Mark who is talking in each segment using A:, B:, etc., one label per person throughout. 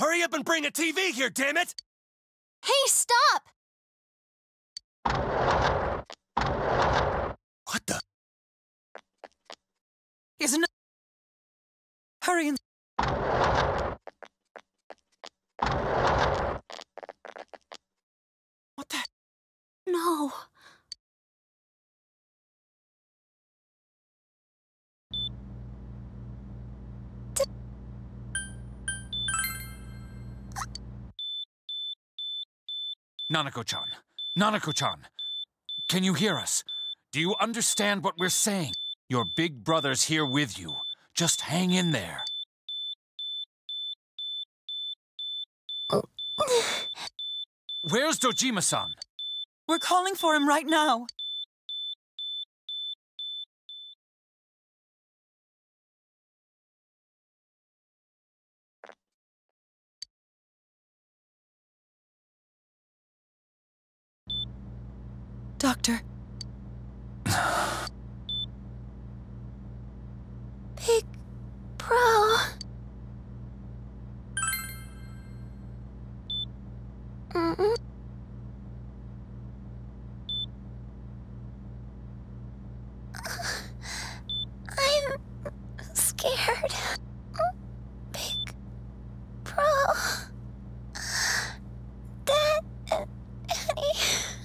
A: Hurry up and bring a TV here, damn it!
B: Hey, stop!
A: What the?
C: Isn't it? Hurry and... What the?
B: No.
A: Nanako-chan. Nanako-chan. Can you hear us? Do you understand what we're saying? Your big brother's here with you. Just hang in there. Where's Dojima-san?
C: We're calling for him right now. Doctor.
B: Big Bro. Mm-mm. I'm scared. Big Bro. Dad and Annie.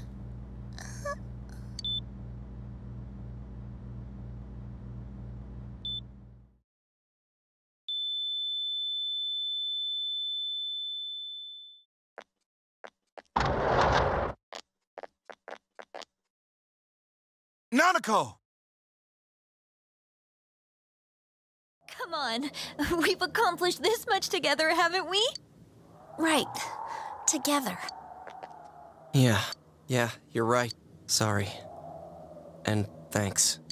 A: Nanako!
B: Come on. We've accomplished this much together, haven't we? Right. Together.
D: Yeah, you're right. Sorry. And thanks.